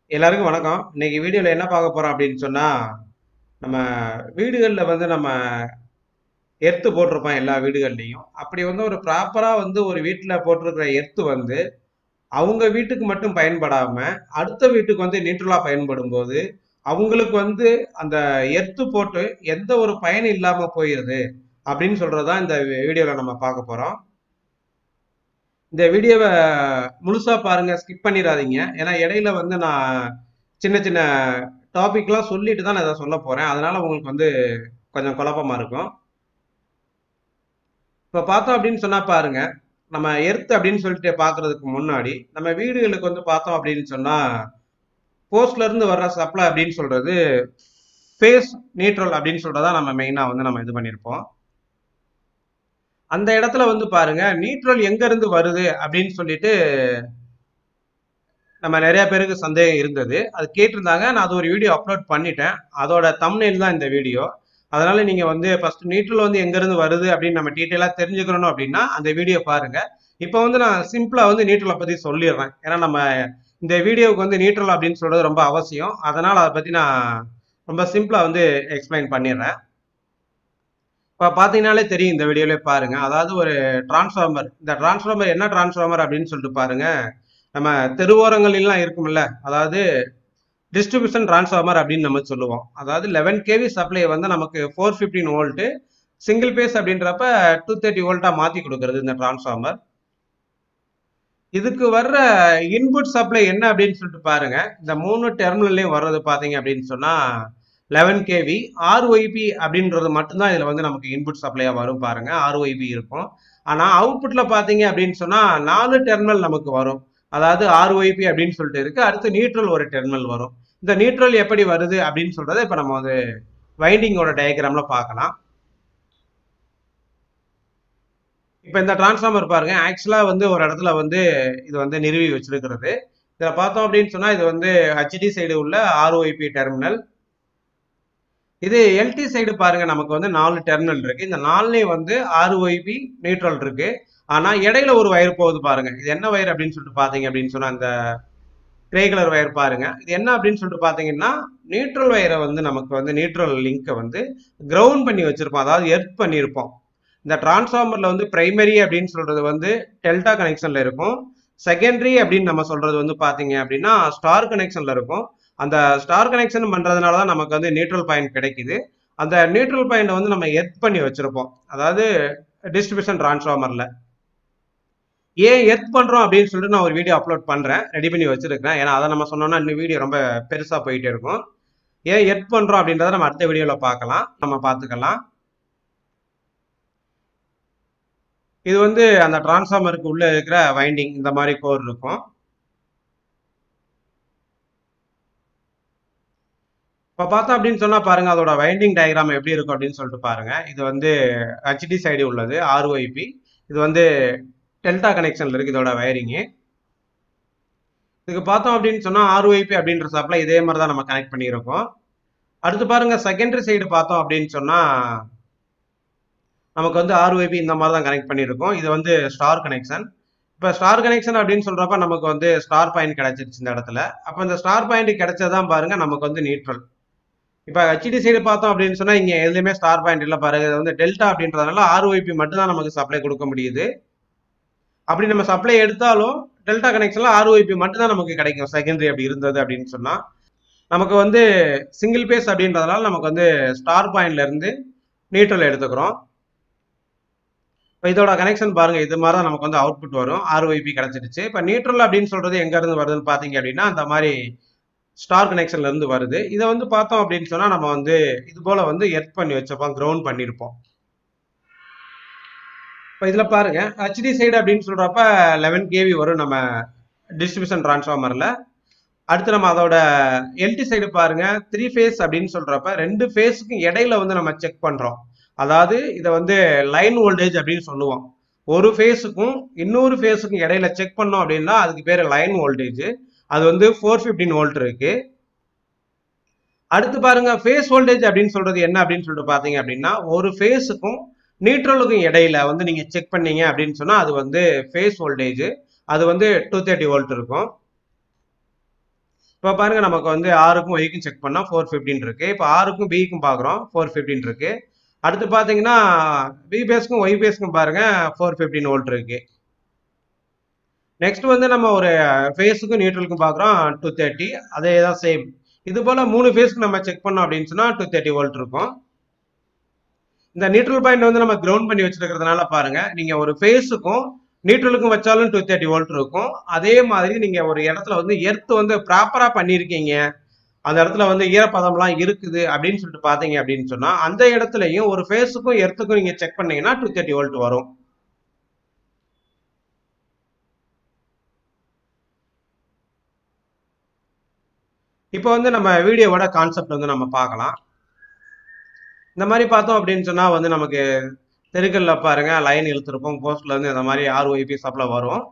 எல்லாருக்கும் வணக்கம். இன்னைக்கு வீடியோல என்ன பார்க்க போறோம் அப்படின்னு சொன்னா, நம்ம வீடுகள்ல நம்ம எர்த் போட்டிருப்போம் எல்லா வீடுகள்லயும். அப்படி ஒரு ப்ராப்பரா ஒரு வீட்ல போட்டிருக்கிற எர்த் அவங்க வீட்டுக்கு மட்டும் பயன்படாம, அடுத்த வீட்டுக்கு நியூட்ரலா பயன்படும்போது, அவங்களுக்கு அந்த எர்த் போட்டு எந்த ஒரு பயன் இல்லாம போயிருது அப்படின்னு சொல்றதுதான் இந்த வீடியோல நம்ம பார்க்க போறோம். இந்த வீடியோவை முழுசா பாருங்க, ஸ்கிப் பண்ணிடாதீங்க. ஏன்னா இடையில நான் சின்ன சின்ன டாபிக்லாம் சொல்லிட்டு தான் நான் இதை சொல்ல போறேன். அதனால உங்களுக்கு கொஞ்சம் குழப்பமா இருக்கும். இப்ப பார்த்தோம் அப்படின்னு சொன்னா பாருங்க, நம்ம எர்த் அப்படின்னு சொல்லிட்டு பார்க்கிறதுக்கு முன்னாடி நம்ம வீடுகளுக்கு பார்த்தோம் அப்படின்னு சொன்னா, போஸ்ட்ல இருந்து வர்ற சப்ளை அப்படின்னு சொல்றது ஃபேஸ் நியூட்ரல் அப்படின்னு சொல்றதா நம்ம மெயினா நம்ம இது பண்ணியிருப்போம். அந்த இடத்துல பாருங்க, நியூட்ரல் எங்க இருந்து வருது அப்படின்னு சொல்லிட்டு நம்ம நிறைய பேருக்கு சந்தேகம் இருந்தது. அது கேட்டிருந்தாங்க. நான் அது ஒரு வீடியோ அப்லோட் பண்ணிட்டேன். அதோட தம்ப்நெயில் தான் இந்த வீடியோ. அதனால நீங்க ஃபர்ஸ்ட் நியூட்ரல் எங்க இருந்து வருது அப்படின்னு நம்ம டீட்டெயிலா தெரிஞ்சுக்கணும் அப்படின்னா அந்த வீடியோ பாருங்க. இப்போ நான் சிம்பிளா நியூட்ரலை பத்தி சொல்லிடுறேன். ஏன்னா நம்ம இந்த வீடியோவுக்கு நியூட்ரல் அப்படின்னு சொல்றது ரொம்ப அவசியம். அதனால அதை பத்தி நான் ரொம்ப சிம்பிளா எக்ஸ்பிளைன் பண்ணிடுறேன். இப்போ பார்த்தீங்கன்னாலே தெரியும், இந்த வீடியோலே பாருங்க. அதாவது ஒரு டிரான்ஸ்ஃபார்மர். இந்த டிரான்ஸ்ஃபார்மர் என்ன டிரான்ஸ்ஃபார்மர் அப்படின்னு சொல்லிட்டு பாருங்க. நம்ம தெருவோரங்களெல்லாம் இருக்கும்ல, அதாவது டிஸ்ட்ரிபியூஷன் டிரான்ஸ்ஃபார்மர் அப்படின்னு நம்ம சொல்லுவோம். அதாவது 11 கேவி சப்ளை நமக்கு 415 வோல்ட் சிங்கிள் பேஸ் அப்படின்றப்ப 230 வோல்ட்டா மாத்தி கொடுக்கறது இந்த டிரான்ஸ்ஃபார்மர். இதுக்கு வர்ற இன்புட் சப்ளை என்ன அப்படின்னு சொல்லிட்டு பாருங்க. இந்த 3 டெர்மினல்லையும் வர்றது பாத்தீங்க அப்படின்னு சொன்னா 11 கேவி ஆர்ஒய்பி அப்படின்றது மட்டும்தான் இதுல நமக்கு இன்புட் சப்ளையா வரும் பாருங்க. ஆர்ஒய்பி இருக்கும். ஆனா அவுட்புட்ல பாத்தீங்க அப்படின்னு சொன்னா 4 டெர்மினல் நமக்கு வரும். அதாவது ஆர்ஒய்பி அப்படின்னு சொல்லிட்டு இருக்கு. அடுத்து நியூட்ரல் ஒரு டெர்மினல் வரும். இந்த நியூட்ரல் எப்படி வருது அப்படின்னு சொல்றதை இப்ப நம்ம வைண்டிங்கோட டயக்ராம்ல பார்க்கலாம். இப்ப இந்த டிரான்ஸ்ஃபார்மர் பாருங்க, ஆக்சுவலா ஒரு இடத்துல இது நிறுவி வச்சிருக்கிறது. இதுல பார்த்தோம் அப்படின்னு சொன்னா இது ஹெச்டி சைடு உள்ள ஆர்ஒய்பி டெர்மினல். இது எல்டி சைடு பாருங்க, நமக்கு 4 டெர்மினல் இருக்கு. இந்த 4லையும் ஆர்ஒய்பி நியூட்ரல் இருக்கு. ஆனா இடையில ஒரு வயர் போகுது பாருங்க. இது என்ன வயர் அப்படின்னு சொல்லிட்டு பாத்தீங்க அப்படின்னு சொன்னா இந்த கிரே கலர் வயர் பாருங்க. இது என்ன அப்படின்னு சொல்லிட்டு பாத்தீங்கன்னா நியூட்ரல் வயரை நமக்கு நியூட்ரல் லிங்கை கிரவுண்ட் பண்ணி வச்சிருப்போம். அதாவது எர்த் பண்ணியிருப்போம். இந்த டிரான்ஸ்ஃபார்மர்ல பிரைமரி அப்படின்னு சொல்றது டெல்டா கனெக்ஷன்ல இருக்கும். செகண்டரி அப்படின்னு நம்ம சொல்றது பாத்தீங்க அப்படின்னா ஸ்டார் கனெக்ஷன்ல இருக்கும். அந்த ஸ்டார் கனெக்ஷன் பண்றதுனாலதான் நமக்கு நியூட்ரல் பாயிண்ட் கிடைக்குது. அந்த நியூட்ரல் பாயிண்ட் நம்ம எர்த் பண்ணி வச்சிருப்போம். அதாவது டிஸ்ட்ரிபியூஷன் டிரான்ஸ்ஃபார்மர்ல ஏன் எர்த் பண்றோம் அப்படின்னு சொல்லிட்டு நான் ஒரு வீடியோ அப்லோட் பண்றேன், ரெடி பண்ணி வச்சிருக்கேன். ஏன்னா அதை நம்ம சொன்னோம்னா இந்த வீடியோ ரொம்ப பெருசா போயிட்டே இருக்கும். ஏன் எர்த் பண்றோம் அப்படின்றத நம்ம அடுத்த வீடியோல பார்க்கலாம், நம்ம பார்த்துக்கலாம். இது அந்த டிரான்ஸ்ஃபார்மருக்கு உள்ள இருக்கிற வைண்டிங் இந்த மாதிரி கோர் இருக்கும். இப்ப பார்த்தோம் அப்படின்னு சொன்னா பாருங்க, அதோட வைண்டிங் டயக்ராம் எப்படி இருக்கும் அப்படின்னு சொல்லிட்டு பாருங்க. இது ஹெச்டி சைடு உள்ளது ஆர்ஒய்பி. இது டெல்டா கனெக்ஷன்ல இருக்கு இதோட வயரிங்கு. இதுக்கு பார்த்தோம் அப்படின்னு சொன்னா ஆர்ஒய்பி அப்படின்ற சப்ளை இதே மாதிரி தான் நம்ம கனெக்ட் பண்ணியிருக்கோம். அடுத்து பாருங்க, செகண்டரி சைடு பார்த்தோம் அப்படின்னு சொன்னா நமக்கு ஆர்ஒய்பி இந்த மாதிரி தான் கனெக்ட் பண்ணியிருக்கோம். இது ஸ்டார் கனெக்ஷன். இப்போ ஸ்டார் கனெக்ஷன் அப்படின்னு சொல்றப்ப நமக்கு ஸ்டார் பாயிண்ட் கிடைச்சிருச்சு இந்த இடத்துல. அப்போ இந்த ஸ்டார் பாயிண்ட் கிடைச்சதான் பாருங்க நமக்கு நியூட்ரல். இப்போ ஹெச்டி சைடு பார்த்தோம் அப்படின்னு சொன்னா இங்க எதுலையுமே ஸ்டார் பாயிண்ட் இல்லை பாருங்க. இது டெல்டா அப்படின்றதுனால ஆர்ஒய்பி மட்டும் தான் நமக்கு சப்ளை கொடுக்க முடியுது. அப்படி நம்ம சப்ளை எடுத்தாலும் டெல்டா கனெக்ஷன்ல ஆர்ஒய்பி மட்டும் தான் நமக்கு கிடைக்கும். செகண்டரி அப்படி இருந்தது அப்படின்னு சொன்னா நமக்கு சிங்கிள் பேஸ் அப்படின்றதுனால நமக்கு ஸ்டார் பாயிண்ட்ல இருந்து நியூட்ரல் எடுத்துக்கிறோம். இப்போ இதோட கனெக்ஷன் பாருங்க, இது மாதிரி தான் நமக்கு அவுட்புட் வரும். ஆர்ஒய்பி கிடைச்சிருச்சு. இப்போ நியூட்ரல் அப்படின்னு சொல்றது எங்க இருந்து வருதுன்னு பாத்தீங்க அப்படின்னா அந்த மாதிரி ஸ்டார் கனெக்ஷன்ல இருந்து வருது. இதை பார்த்தோம் அப்படின்னு சொன்னா நம்ம இது போல எர்த் பண்ணி வச்சிருப்போம், கிரவுண்ட் பண்ணிருப்போம். இப்போ இதுல பாருங்க, ஹெச்டி சைடு அப்படின்னு சொல்றப்ப 11 கேவி வரும் நம்ம டிஸ்ட்ரிபியூஷன் டிரான்ஸ்ஃபார்மர்ல. அடுத்து நம்ம அதோட எல்டி சைடு பாருங்க, 3 ஃபேஸ் அப்படின்னு சொல்றப்ப 2 ஃபேஸுக்கு இடையில நம்ம செக் பண்றோம். அதாவது இதை லைன் வோல்டேஜ் அப்படின்னு சொல்லுவோம். ஒரு ஃபேஸுக்கும் இன்னொரு ஃபேஸுக்கும் இடையில செக் பண்ணோம் அப்படின்னா அதுக்கு பேரு லைன் வோல்டேஜ். அது 415 வோல்ட் இருக்கு. அடுத்து பாருங்க, ஃபேஸ் வோல்டேஜ் அப்படின்னு சொல்றது என்ன அப்படின்னு சொல்லிட்டு பாத்தீங்க அப்படின்னா ஒரு ஃபேஸுக்கும் நியூட்ரலுக்கும் இடையில நீங்க செக் பண்ணீங்க அப்படின்னு சொன்னா அது ஃபேஸ் வோல்டேஜ். அது 230 வோல்ட் இருக்கும். இப்போ பாருங்க நமக்கு வந்து ஆருக்கும் ஒய்க்கும் செக் பண்ணால் 415 இருக்கு. இப்போ ஆருக்கும் பிக்கும் பார்க்குறோம் 415 இருக்கு. அடுத்து பார்த்தீங்கன்னா பி பேஸ்க்கும் ஒய் பேஸ்க்கும் பாருங்க 415 வோல்ட் இருக்கு. நெக்ஸ்ட் வந்து நம்ம ஒரு ஃபேஸுக்கும் நியூட்ரலுக்கும் பார்க்குறோம் 230, அதே தான் சேம். இது போல 3 ஃபேஸ்க்கு நம்ம செக் பண்ணோம் அப்படின்னு சொன்னா 230 வோல்ட் இருக்கும். இந்த நியூட்ரல் பாயிண்ட் வந்து நம்ம கிரவுண்ட் பண்ணி வச்சிருக்கிறதுனால பாருங்க, நீங்க ஒரு ஃபேஸுக்கும் நியூட்ரலுக்கும் வச்சாலும் 230 வோல்ட் இருக்கும். அதே மாதிரி நீங்க ஒரு இடத்துல வந்து எர்த் வந்து ப்ராப்பரா பண்ணியிருக்கீங்க, அந்த இடத்துல வந்து ஈரப்பதம்லாம் இருக்குது அப்படின்னு சொல்லிட்டு பாத்தீங்க அப்படின்னு சொன்னா அந்த இடத்துலயும் ஒரு ஃபேஸுக்கும் எர்த்துக்கும் நீங்க செக் பண்ணீங்கன்னா 230 வோல்ட் வரும். இப்போ வந்து நம்ம வீடியோவோட கான்செப்ட் வந்து நம்ம பார்க்கலாம். இந்த மாதிரி பார்த்தோம் அப்படின்னு சொன்னா வந்து நமக்கு தெருக்கல்ல பாருங்க லைன் இழுத்துருப்போம், போஸ்ட்ல இருந்து இந்த மாதிரி ROIP சப்ளை வரும்.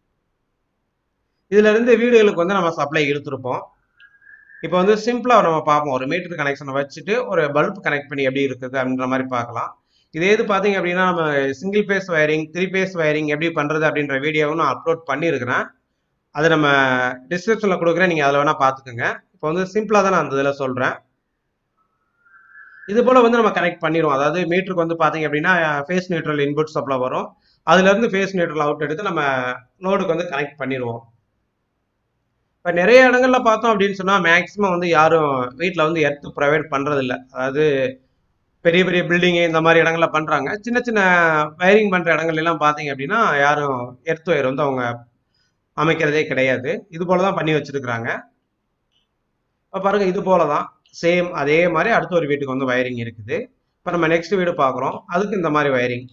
இதுல இருந்து வீடுகளுக்கு வந்து நம்ம சப்ளை இழுத்துருப்போம். இப்போ வந்து சிம்பிளா நம்ம பார்ப்போம். ஒரு மீட்டர் கனெக்ஷனை வச்சுட்டு ஒரு பல்ப் கனெக்ட் பண்ணி எப்படி இருக்குது அப்படின்ற மாதிரி பார்க்கலாம். இதே இது பார்த்தீங்க அப்படின்னா நம்ம single phase wiring, 3 phase wiring எப்படி பண்றது அப்படின்ற வீடியோவும் நான் அப்லோட் பண்ணியிருக்கிறேன். அதை நம்ம டிஸ்கிரிப்ஷன்ல கொடுக்குறேன், நீங்க அதில் வேணா பார்த்துக்கோங்க. இப்போ வந்து சிம்பிளா தான் நான் அந்த இதில் சொல்றேன். இது போல வந்து நம்ம கனெக்ட் பண்ணிடுவோம். அதாவது மீட்டருக்கு வந்து பார்த்தீங்க அப்படின்னா ஃபேஸ் நியூட்ரல் இன்புட் சப்ளை வரும். அதுல இருந்து ஃபேஸ் நியூட்ரல் அவுட் எடுத்து நம்ம லோடுக்கு வந்து கனெக்ட் பண்ணிடுவோம். இப்போ நிறைய இடங்கள்ல பார்த்தோம் அப்படின்னு சொன்னா மேக்சிமம் வந்து யாரும் வீட்டில் வந்து எர்த் ப்ரொவைட் பண்றது இல்லை. அதாவது பெரிய பெரிய பில்டிங்கு இந்த மாதிரி இடங்கள்ல பண்றாங்க. சின்ன சின்ன வயரிங் பண்ற இடங்கள்ல எல்லாம் பார்த்தீங்க அப்படின்னா யாரும் எர்த் ஒயர் வந்து அவங்க அமைக்கிறதே கிடையாது. இது போல தான் பண்ணி வச்சிருக்கிறாங்க. இப்போ பாருங்க இது போல தான் சேம் அதே மாதிரி அடுத்த ஒரு வீட்டுக்கு வந்து வயரிங் இருக்குது. இப்போ நம்ம நெக்ஸ்ட் வீடு பார்க்குறோம், அதுக்கு இந்த மாதிரி வயரிங்.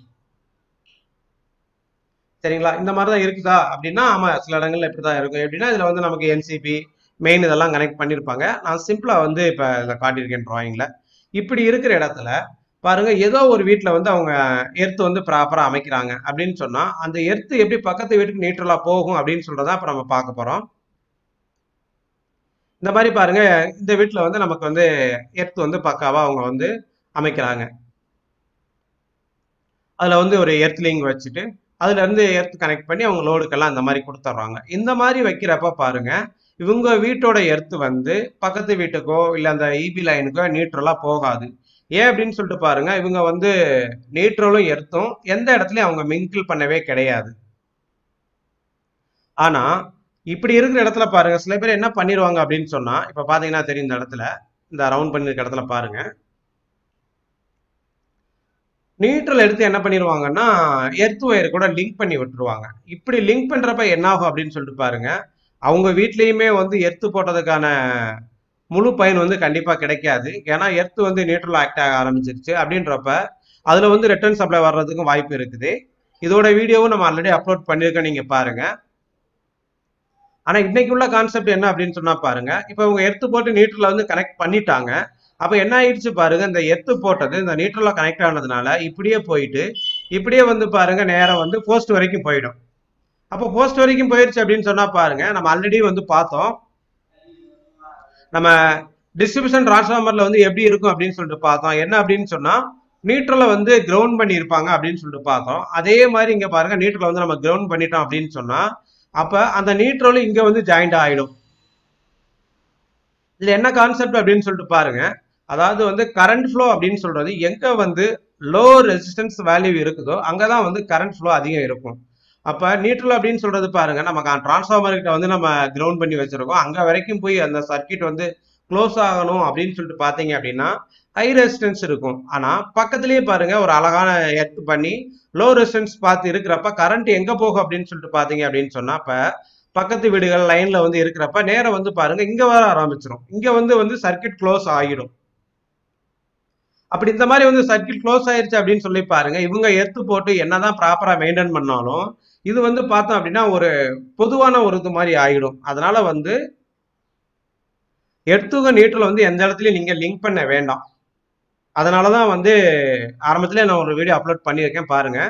சரிங்களா? இந்த மாதிரி தான் இருக்குதா அப்படின்னா ஆமா, சில இடங்கள்ல இப்படி தான் இருக்கும். எப்படின்னா இதுல வந்து நமக்கு என்சிபி மெயின் இதெல்லாம் கனெக்ட் பண்ணியிருப்பாங்க. நான் சிம்பிளா வந்து இப்போ இதில் காட்டியிருக்கேன் டிராயிங்ல. இப்படி இருக்கிற இடத்துல பாருங்க ஏதோ ஒரு வீட்டில் வந்து அவங்க எர்த்து வந்து ப்ராப்பரா அமைக்கிறாங்க அப்படின்னு சொன்னா அந்த எர்த்து எப்படி பக்கத்து வீட்டுக்கு நியூட்ரலா போகும் அப்படின்னு சொல்றதா இப்போ நம்ம பார்க்க போறோம். இந்த மாதிரி பாருங்க இந்த வீட்டில் வந்து நமக்கு வந்து எர்த் வந்து பக்காவா அவங்க வந்து அமைக்கிறாங்க. அதுல வந்து ஒரு எர்த்லிங் வச்சுட்டு அதுல இருந்து எர்த் கனெக்ட் பண்ணி அவங்க லோடுக்கெல்லாம் இந்த மாதிரி கொடுத்துட்றாங்க. இந்த மாதிரி வைக்கிறப்ப பாருங்க இவங்க வீட்டோட எர்த் வந்து பக்கத்து வீட்டுக்கோ இல்ல அந்த இபி லைனுக்கோ நியூட்ரலா போகாது. ஏன் அப்படின்னு சொல்லிட்டு பாருங்க, இவங்க வந்து நியூட்ரலும் எர்த்தும் எந்த இடத்துலயும் அவங்க மிங்கிள் பண்ணவே கிடையாது. ஆனா இப்படி இருக்கிற இடத்துல பாருங்க சில பேர் என்ன பண்ணிடுவாங்க அப்படின்னு சொன்னா, இப்ப பாத்தீங்கன்னா தெரியும் இந்த இடத்துல இந்த ரவுண்ட் பண்ணிருக்க இடத்துல பாருங்க நியூட்ரல் எடுத்து என்ன பண்ணிடுவாங்கன்னா எர்த் ஒயர் கூட லிங்க் பண்ணி விட்டுருவாங்க. இப்படி லிங்க் பண்றப்ப என்ன ஆகும் அப்படின்னு சொல்லிட்டு பாருங்க, அவங்க வீட்லயுமே வந்து எர்த்து போட்டதுக்கான முழு பயன் வந்து கண்டிப்பா கிடைக்காது. ஏன்னா எர்த் வந்து நியூட்ரல் ஆக்ட் ஆக ஆரம்பிச்சிருச்சு அப்படின்றப்ப அதுல வந்து ரிட்டர்ன் சப்ளை வர்றதுக்கும் வாய்ப்பு இருக்குது. இதோட வீடியோவும் நம்ம ஆல்ரெடி அப்லோட் பண்ணியிருக்கோம், நீங்க பாருங்க. ஆனா இன்னைக்கு உள்ள கான்செப்ட் என்ன அப்படின்னு சொன்னா பாருங்க, இப்ப இவங்க எர்த்து போட்டு நியூட்ரல வந்து கனெக்ட் பண்ணிட்டாங்க. அப்ப என்ன ஆயிடுச்சு பாருங்க, இந்த எர்த்து போட்டது இந்த நியூட்ரலா கனெக்ட் ஆனதுனால இப்படியே போயிட்டு இப்படியே வந்து பாருங்க நேரம் வந்து போஸ்ட் வரைக்கும் போயிடும். அப்போ போஸ்ட் வரைக்கும் போயிடுச்சு அப்படின்னு சொன்னா பாருங்க, நம்ம ஆல்ரெடி வந்து பார்த்தோம் நம்ம டிஸ்ட்ரிபியூஷன் டிரான்ஸ்ஃபார்மர்ல வந்து எப்படி இருக்கும் அப்படின்னு சொல்லிட்டு பார்த்தோம். என்ன அப்படின்னு சொன்னா நியூட்ரலை வந்து கிரவுண்ட் பண்ணி இருப்பாங்க அப்படின்னு சொல்லிட்டு பார்த்தோம். அதே மாதிரி இங்க பாருங்க நியூட்ரலை வந்து நம்ம கிரவுண்ட் பண்ணிட்டோம் அப்படின்னு சொன்னா அப்ப அந்த நியூட்ரலும் இங்க வந்து ஜாயிண்ட் ஆயிடும். இதுல என்ன கான்செப்ட் அப்படின்னு சொல்லிட்டு பாருங்க, அதாவது வந்து கரண்ட் ஃப்ளோ அப்படின்னு சொல்றது எங்க வந்து லோ ரெசிஸ்டன்ஸ் வேல்யூ இருக்குதோ அங்கதான் வந்து கரண்ட் ஃப்ளோ அதிகம் இருக்கும். அப்ப நியூட்ரல் அப்படின்னு சொல்றது பாருங்க, நம்ம டிரான்ஸ்ஃபார்மர் கிட்ட வந்து நம்ம கிரவுண்ட் பண்ணி வச்சிருக்கோம், அங்க வரைக்கும் போய் அந்த சர்க்கியூட் வந்து க்ளோஸ் ஆகணும் அப்படின்னு சொல்லிட்டு பாத்தீங்க அப்படின்னா ஹை ரெசிஸ்டன்ஸ் இருக்கும். ஆனா பக்கத்திலேயே பாருங்க ஒரு அழகான எர்த் பண்ணி லோ ரெசிஸ்டன்ஸ் பார்த்து இருக்கிறப்ப கரண்ட் எங்க போகும் அப்படின்னு சொல்லிட்டு பாத்தீங்க அப்படின்னு சொன்னா இப்ப பக்கத்து வீடுகள் லைன்ல வந்து இருக்கிறப்ப நேரம் வந்து பாருங்க இங்க வர ஆரம்பிச்சிடும், இங்க வந்து சர்க்கியூட் க்ளோஸ் ஆகிடும். அப்படி இந்த மாதிரி வந்து சர்க்கியூட் க்ளோஸ் ஆயிருச்சு அப்படின்னு சொல்லி பாருங்க, இவங்க எர்த்து போட்டு என்னதான் ப்ராப்பரா மெயின்டைன் பண்ணாலும் இது வந்து பார்த்தோம் அப்படின்னா ஒரு பொதுவான ஒரு இது மாதிரி ஆகிடும். அதனால வந்து எர்த்துக நியூட்ரல் வந்து எந்த இடத்துலயும் நீங்க லிங்க் பண்ண வேண்டாம். அதனாலதான் வந்து ஆரம்பத்திலே நான் ஒரு வீடியோ அப்லோட் பண்ணியிருக்கேன் பாருங்க.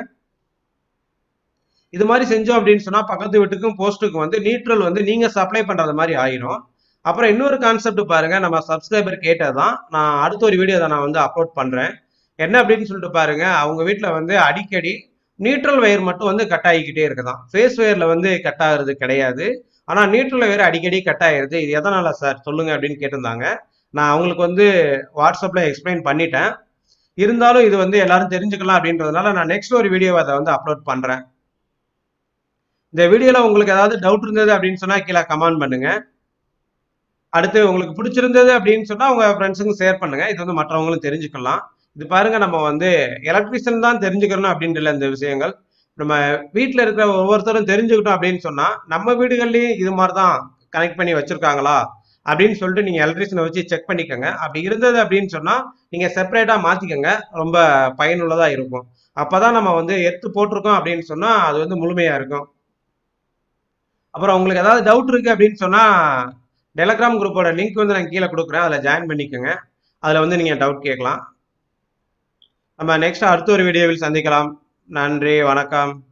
இது மாதிரி செஞ்சோம் அப்படின்னு சொன்னா பக்கத்து வீட்டுக்கும் போஸ்ட்டுக்கும் வந்து நியூட்ரல் வந்து நீங்க சப்ளை பண்றது மாதிரி ஆயிடும். அப்புறம் இன்னொரு கான்செப்ட் பாருங்க, நம்ம சப்ஸ்கிரைபர் கேட்டதான் நான் அடுத்த ஒரு வீடியோ தான் நான் வந்து அப்லோட் பண்றேன். என்ன அப்படின்னு சொல்லிட்டு பாருங்க, அவங்க வீட்டுல வந்து அடிக்கடி நியூட்ரல் வயர் மட்டும் வந்து கட் ஆகிக்கிட்டே இருக்குதான், ஃபேஸ் வயர்ல வந்து கட் ஆகுறது கிடையாது. ஆனா நியூட்ரல் வேற அடிக்கடி கட் ஆயிருது. இது எதனால சார் சொல்லுங்க அப்படின்னு கேட்டிருந்தாங்க. நான் அவங்களுக்கு வந்து வாட்ஸ்அப்ல எக்ஸ்பிளைன் பண்ணிட்டேன். இருந்தாலும் இது வந்து எல்லாரும் தெரிஞ்சுக்கலாம் அப்படின்றதுனால நான் நெக்ஸ்ட் ஒரு வீடியோவை அதை வந்து அப்லோட் பண்றேன். இந்த வீடியோல உங்களுக்கு ஏதாவது டவுட் இருந்தது அப்படின்னு சொன்னா கீழே கமெண்ட் பண்ணுங்க. அடுத்து உங்களுக்கு பிடிச்சிருந்தது அப்படின்னு சொன்னா உங்க ஃப்ரெண்ட்ஸுக்கும் ஷேர் பண்ணுங்க. இது வந்து மற்றவங்களும் தெரிஞ்சுக்கலாம். இது பாருங்க, நம்ம வந்து எலக்ட்ரிஷியன் தான் தெரிஞ்சுக்கணும் அப்படின்னு இல்லை இந்த விஷயங்கள். நம்ம வீட்டில் இருக்கிற ஒவ்வொருத்தரும் தெரிஞ்சுக்கிட்டோம் அப்படின்னு சொன்னா நம்ம வீடுகள்லயும் இது மாதிரி தான் கனெக்ட் பண்ணி வச்சிருக்காங்களா அப்படின்னு சொல்லிட்டு நீங்க எலக்ட்ரிஷியனை வச்சு செக் பண்ணிக்கோங்க. அப்படி இருந்தது அப்படின்னு சொன்னா நீங்க செப்பரேட்டா மாத்திக்கோங்க. ரொம்ப பயனுள்ளதா இருக்கும். அப்பதான் நம்ம வந்து எடுத்து போட்டிருக்கோம் அப்படின்னு சொன்னா அது வந்து முழுமையா இருக்கும். அப்புறம் உங்களுக்கு ஏதாவது டவுட் இருக்கு அப்படின்னு சொன்னா டெலகிராம் குரூப்போட லிங்க் வந்து நான் கீழே கொடுக்குறேன். அதில் ஜாயின் பண்ணிக்கோங்க. அதில் வந்து நீங்கள் டவுட் கேட்கலாம். நம்ம நெக்ஸ்ட் அடுத்த ஒரு வீடியோவில் சந்திக்கலாம். நன்றி, வணக்கம்.